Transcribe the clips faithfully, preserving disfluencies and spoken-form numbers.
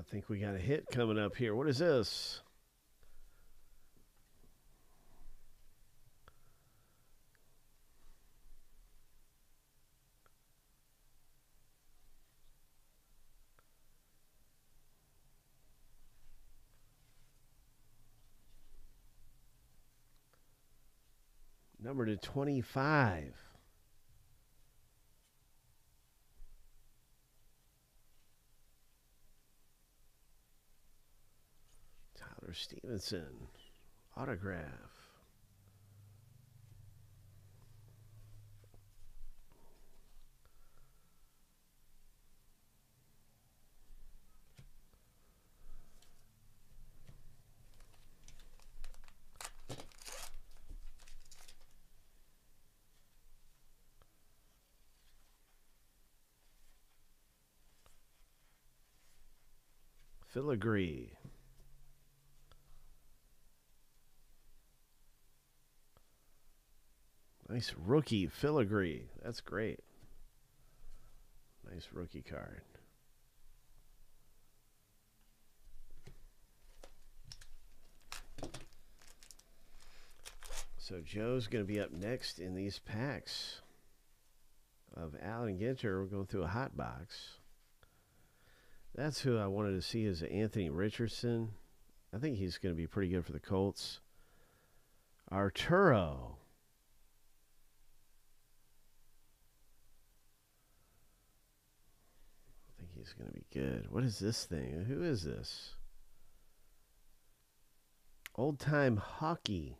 I think we got a hit coming up here. What is this? Number to twenty-five. Tyler Stevenson. Autograph. Filigree. Nice rookie filigree. That's great. Nice rookie card. So Joe's going to be up next in these packs of Allen Ginter. We're going through a hot box. That's who I wanted to see is Anthony Richardson. I think he's going to be pretty good for the Colts. Arturo. I think he's going to be good. What is this thing? Who is this? Old time hockey.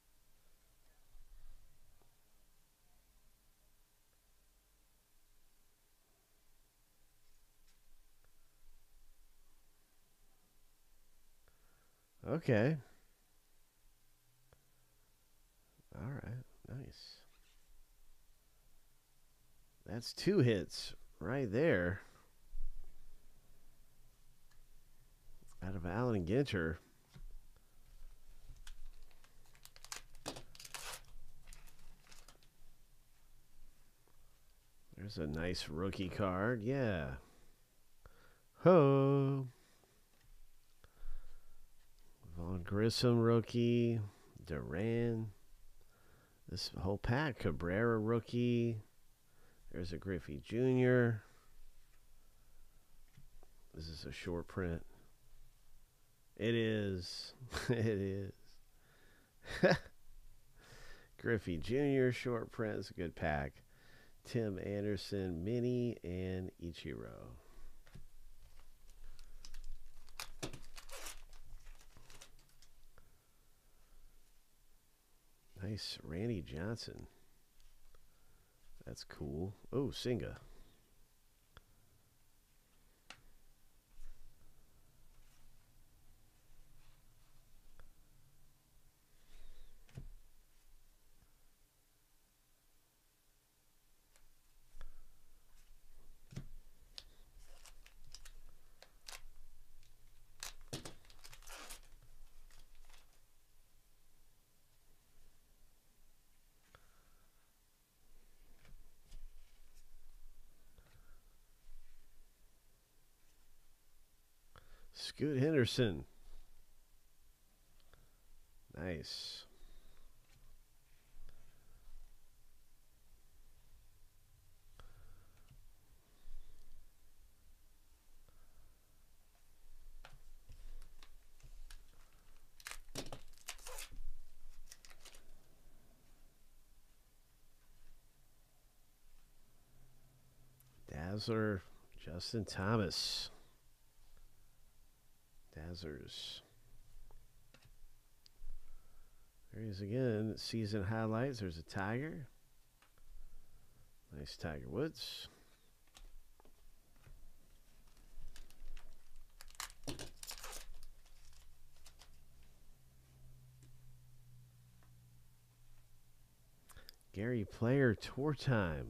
Okay. All right. Nice. That's two hits right there. Out of Allen Ginter. There's a nice rookie card. Yeah. Ho. Vaughn Grissom rookie. Duran. This whole pack. Cabrera rookie. There's a Griffey Junior This is a short print. It is. It is. Griffey Junior short print. It's a good pack. Tim Anderson mini and Ichiro. Nice Randy Johnson. That's cool. Oh, Singa. Scoot Henderson. Nice. Dazzler, Justin Thomas. Dazzlers. There he is again. Season highlights. There's a Tiger. Nice Tiger Woods. Gary Player tour time.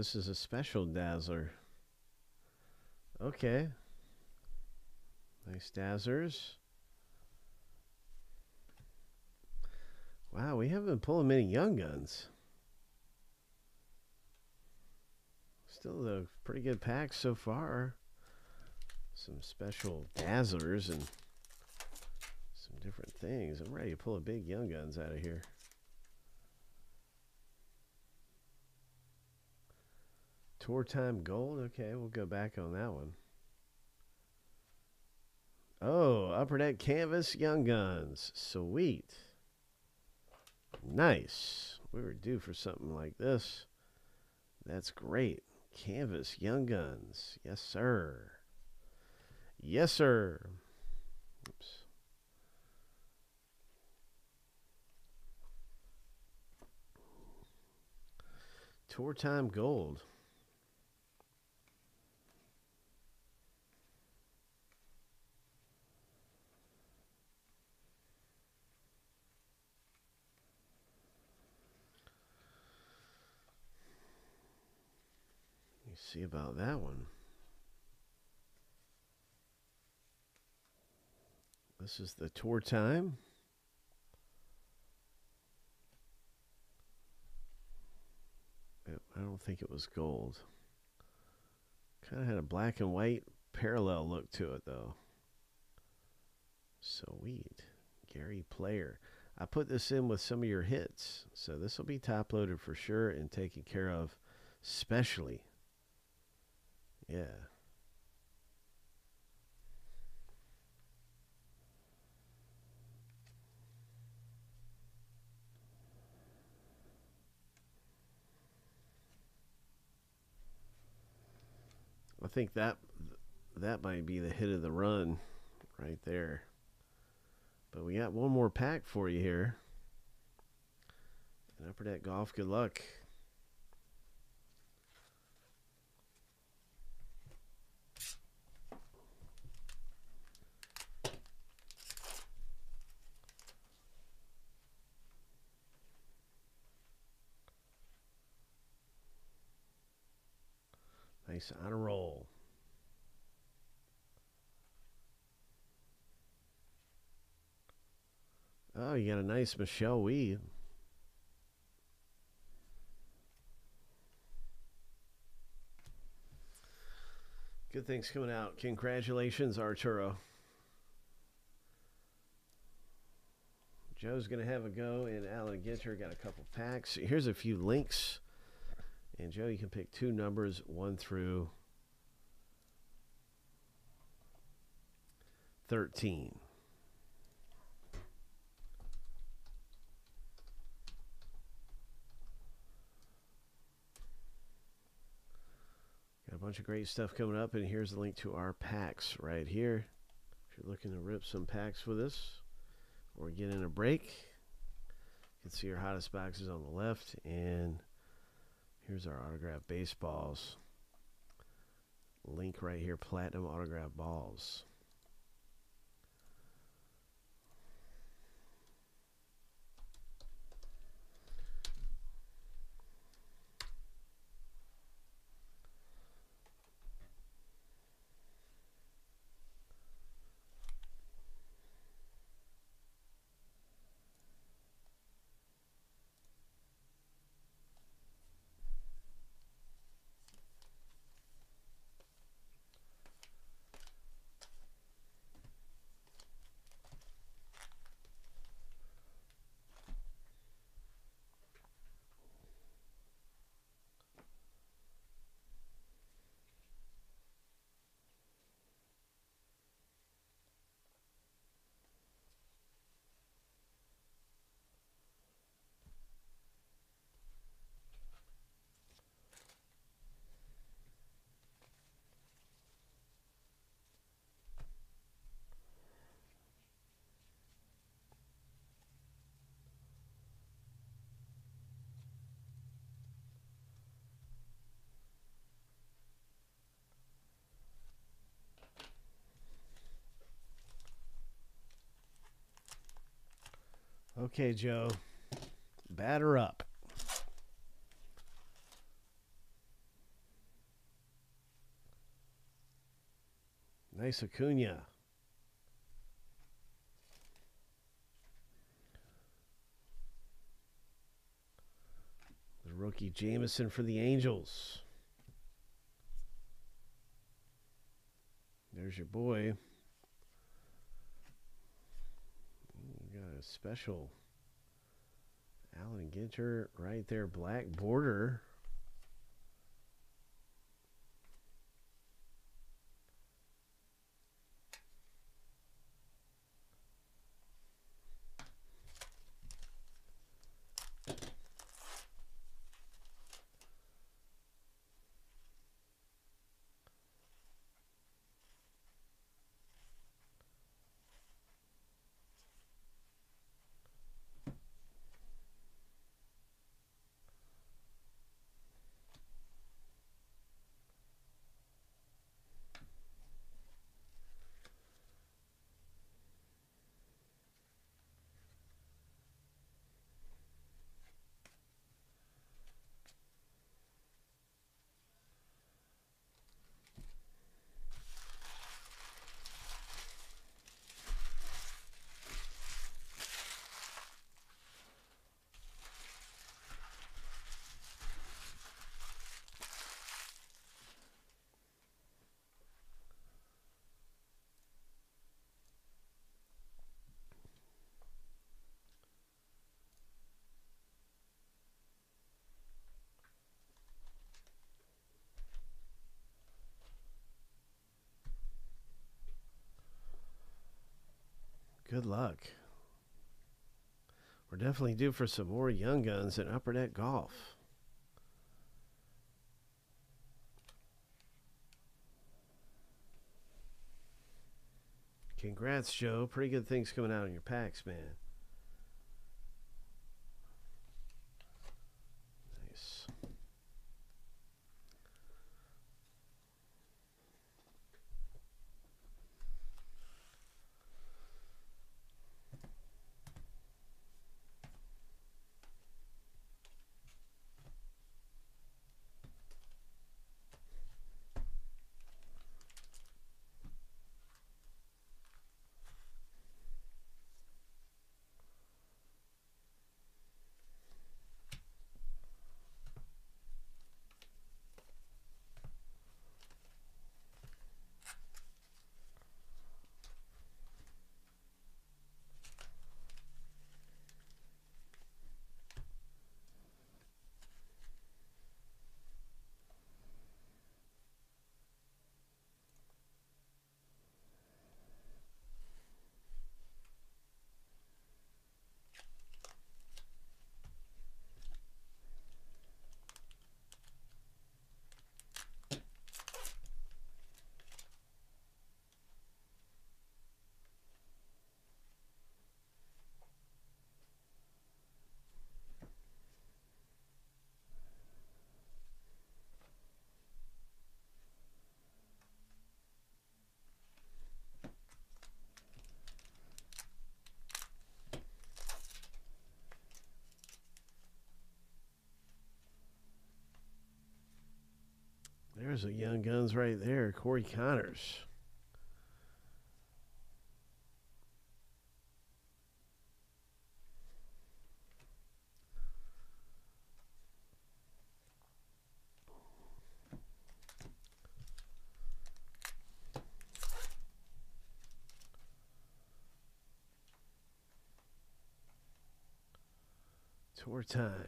this is a special Dazzler. Okay. Nice Dazzlers. Wow, we haven't been pulling many Young Guns. Still a pretty good pack so far. Some special Dazzlers and some different things. I'm ready to pull a big Young Guns out of here. Tour Time Gold. Okay, we'll go back on that one. Oh, Upper Deck Canvas Young Guns. Sweet. Nice. We were due for something like this. That's great. Canvas Young Guns. Yes, sir. Yes, sir. Oops. Tour Time Gold. See about that one. This is the Tour Time. I don't think it was gold. Kind of had a black and white parallel look to it, though. Sweet. Gary Player. I put this in with some of your hits, so this will be top loaded for sure and taken care of specially. Yeah. I think that that might be the hit of the run right there. But we got one more pack for you here. And Upper Deck Golf, good luck. Nice on a roll. Oh, you got a nice Michelle Wie. Good things coming out. Congratulations, Arturo. Joe's going to have a go, and Alan Ginter got a couple packs. Here's a few links. And Joe, you can pick two numbers, one through thirteen. Got a bunch of great stuff coming up, and here's the link to our packs right here. If you're looking to rip some packs with us or get in a break, you can see our hottest boxes on the left, and here's our autographed baseballs. Link right here, platinum autograph balls. Okay, Joe. Batter up. Nice Acuna. The rookie Jameson for the Angels. There's your boy. You got a special Allen Ginter right there, black border. Good luck. We're definitely due for some more young guns at Upper Deck Golf. Congrats, Joe. Pretty good things coming out in your packs, man. Nice. There's a young guns right there, Corey Connors. Tour time.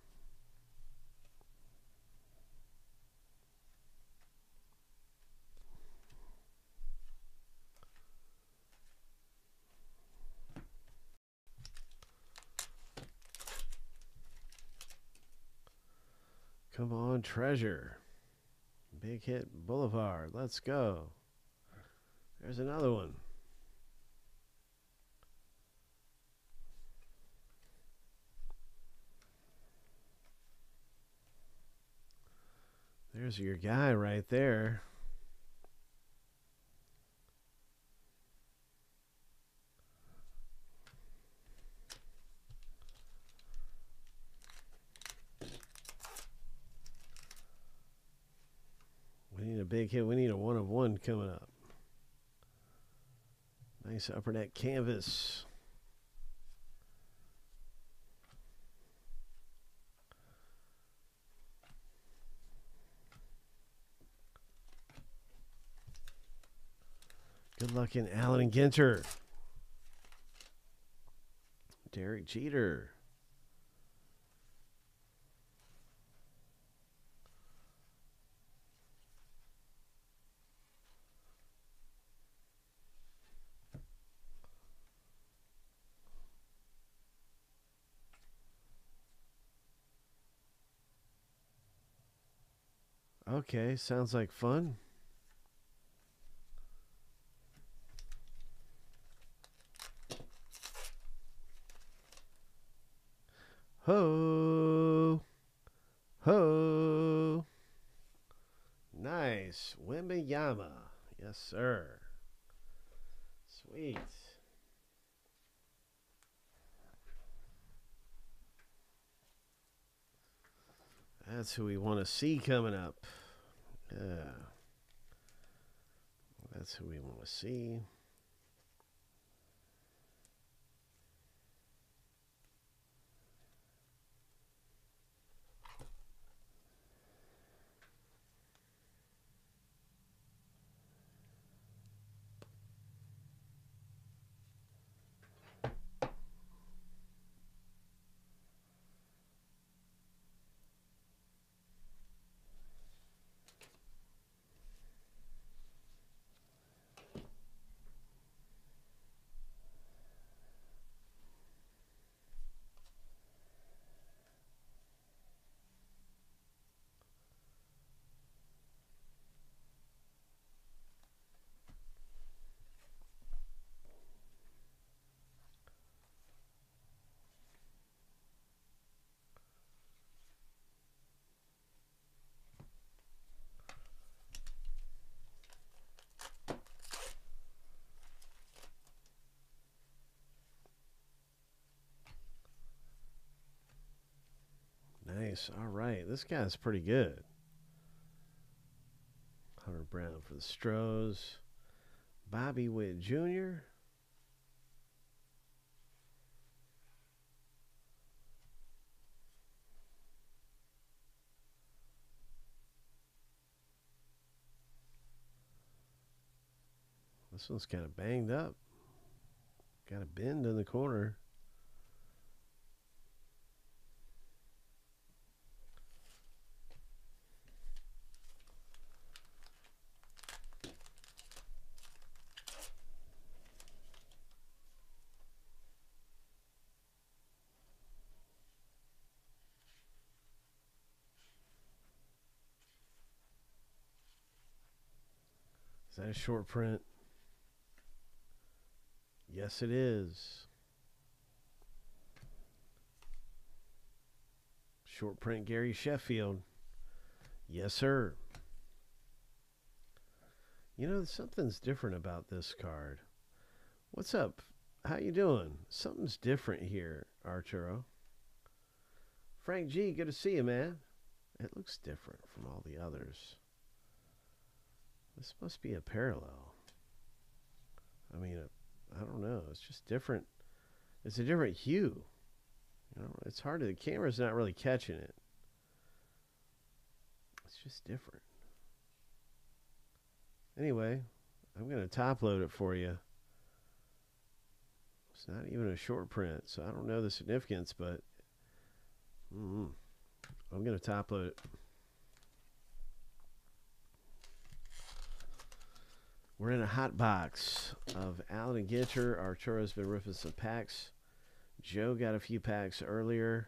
Come on, Treasure. Big Hit Boulevard. Let's go. There's another one. There's your guy right there. We need a big hit. We need a one of one coming up. Nice upper deck canvas. Good luck in Allen and Ginter. Derek Jeter. Okay, sounds like fun. Ho! Ho! Nice. Wembayama. Yes, sir. Sweet. That's who we want to see coming up. Yeah. That's who we want to see. Nice. All right. This guy's pretty good. Hunter Brown for the Stros. Bobby Witt Junior This one's kind of banged up. Got a bend in the corner. Is that a short print? Yes, it is. Short print Gary Sheffield. Yes, sir. You know, something's different about this card. What's up? How you doing? Something's different here, Arturo. Frank G, good to see you, man. It looks different from all the others. This must be a parallel. I mean, I don't know. It's just different. It's a different hue. You know, it's hard to, the camera's not really catching it. It's just different. Anyway, I'm going to top load it for you. It's not even a short print, so I don't know the significance, but mm, I'm going to top load it. We're in a hot box of Allen and Ginter. Arturo's been ripping some packs. Joe got a few packs earlier.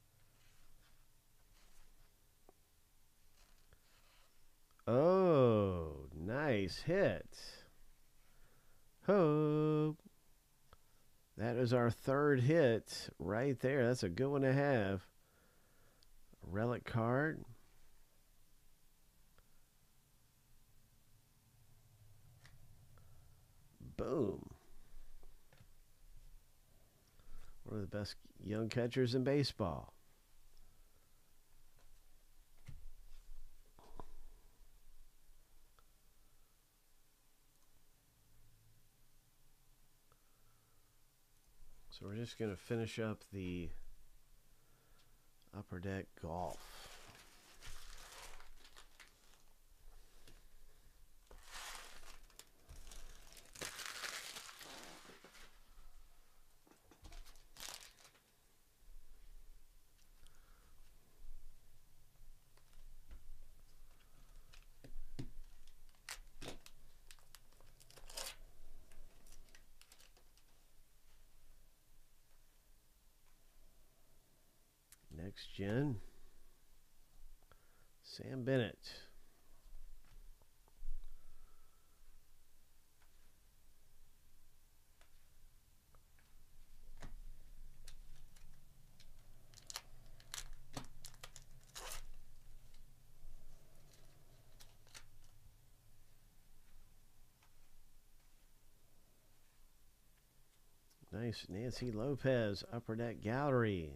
Oh, nice hit. Ho. That is our third hit right there. That's a good one to have. A relic card. Boom. One of the best young catchers in baseball. So we're just going to finish up the Upper Deck Golf. Next gen, Sam Bennett. Nice Nancy Lopez, Upper Deck Gallery.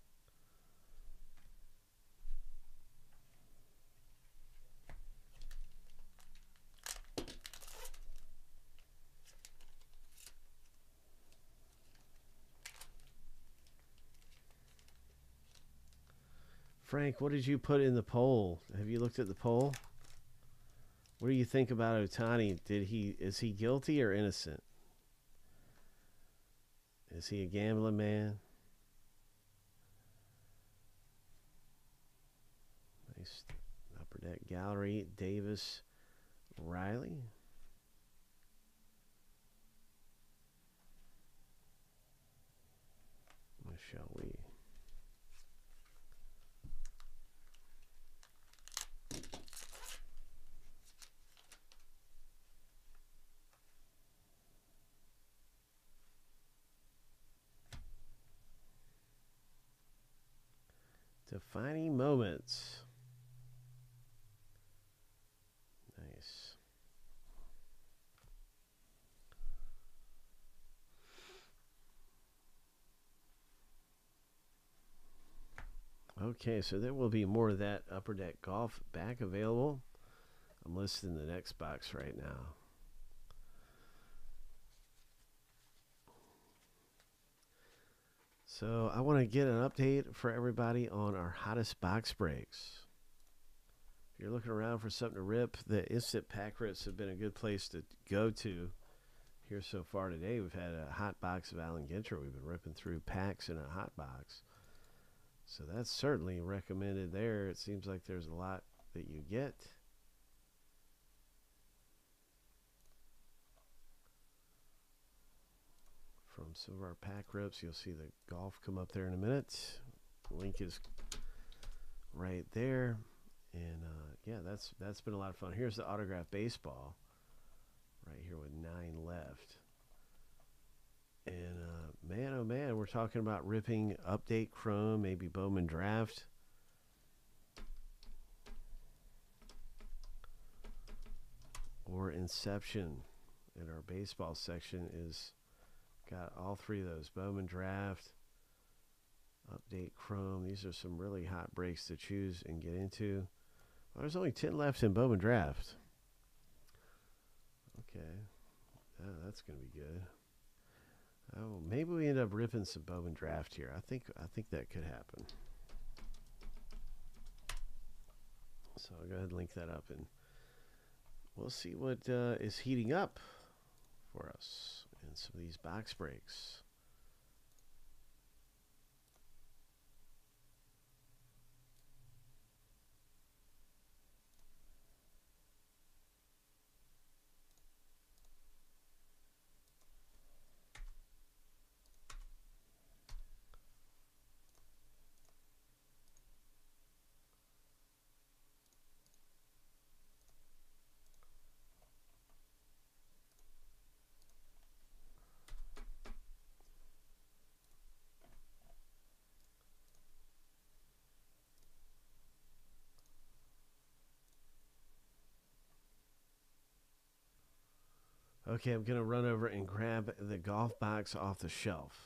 Frank, what did you put in the poll? Have you looked at the poll? What do you think about Ohtani? Did he is he guilty or innocent? Is he a gambling man? Nice Upper Deck Gallery, Davis, Riley. What shall we? Defining moments. Nice. Okay, so there will be more of that Upper Deck Golf back available. I'm listing the next box right now. So I want to get an update for everybody on our hottest box breaks. If you're looking around for something to rip, the instant pack rips have been a good place to go to. Here so far today, we've had a hot box of Allen Ginter. We've been ripping through packs in a hot box. So that's certainly recommended there. It seems like there's a lot that you get. From some of our pack rips, you'll see the golf come up there in a minute. Link is right there. And uh, yeah, that's that's been a lot of fun. Here's the autographed baseball right here with nine left. And uh, man, oh man, we're talking about ripping update Chrome, maybe Bowman Draft. Or Inception. And our baseball section is got all three of those. Bowman Draft, update Chrome. These are some really hot breaks to choose and get into. Well, there's only ten left in Bowman Draft. Okay. Oh, that's going to be good. Oh, maybe we end up ripping some Bowman Draft here. I think I think that could happen. So I'll go ahead and link that up, and we'll see what uh, is heating up for us in some of these box breaks. Okay, I'm going to run over and grab the golf box off the shelf.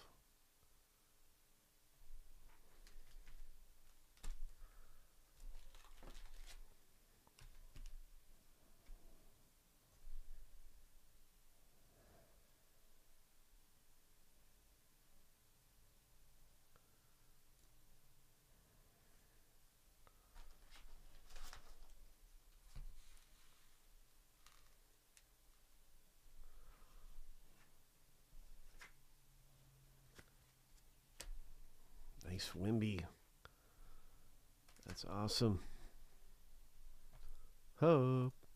Nice Wimby. That's awesome. Hope.